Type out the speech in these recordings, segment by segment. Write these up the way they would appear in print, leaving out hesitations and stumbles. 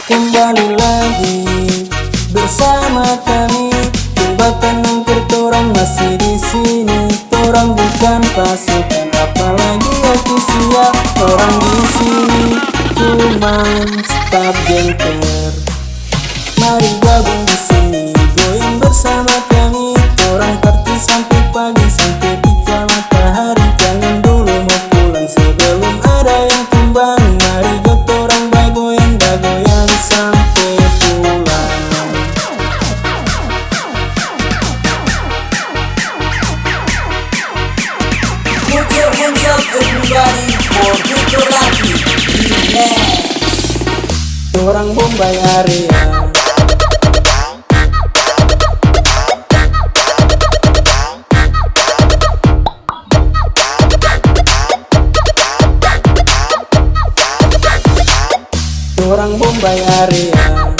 Kembali lagi bersama kami, jembatan angker torang masih di sini. Torang bukan pasukan, apalagi aku siap. Torang di sini cuman staf jengker. Mari gabung di sini, goyang bersama kami. Torang party sampai pagi, sampai tiga matahari. Jangan dulu mau pulang sebelum ada yang tumbang. Mari torang bagoyang sampai pulang. Put your hands up everybody for Victor Lucky. Yes. Torang Bombay area. Torang Bombay area.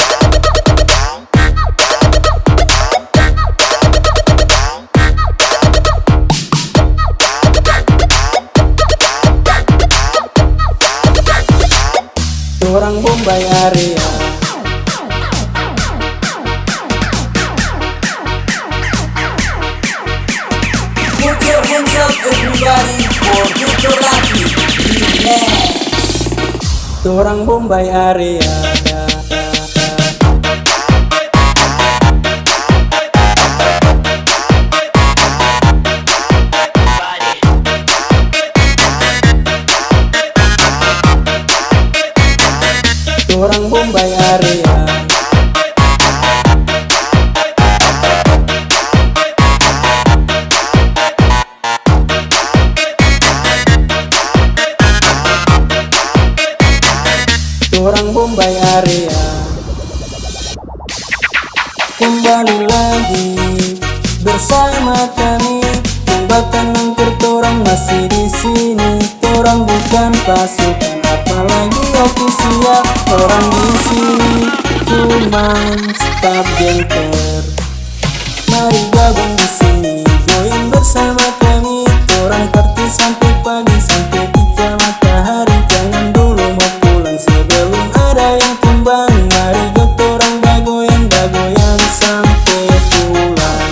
Torang Bombay area. Put your hands up everybody for Victor Lucky. Yes. Torang Bombay area. Torang Bombay area. Torang Bombay area. Kembali lagi bersama kami, jembatan angker torang masih di sini. Torang bukan pasukan, apalagi aku siap. Torang di sini cuman staf jengker. Mari gabung di sini, goyang bersama kami. Torang party sampai pagi, sampai tiga matahari. Jangan dulu mau pulang sebelum ada yang tumbang. Mari torang bagoyang sampai pulang.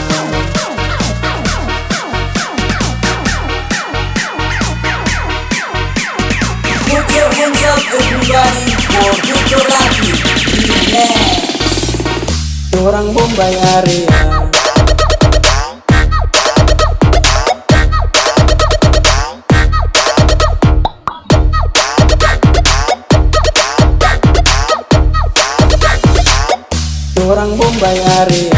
Put your hands up everybody for Victor Lucky. Yes. Torang Bombay area. Torang Bombay area.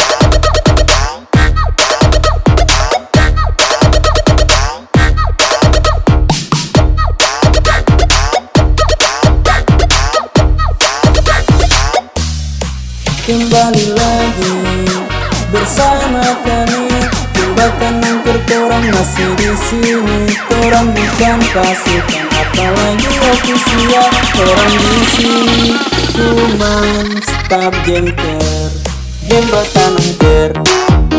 Kembali lagi bersama kami, jembatan angker torang masih di sini. Torang bukan pasukan, apalagi aku siap. Torang di sini cuman staf jengker. Jembatan angker.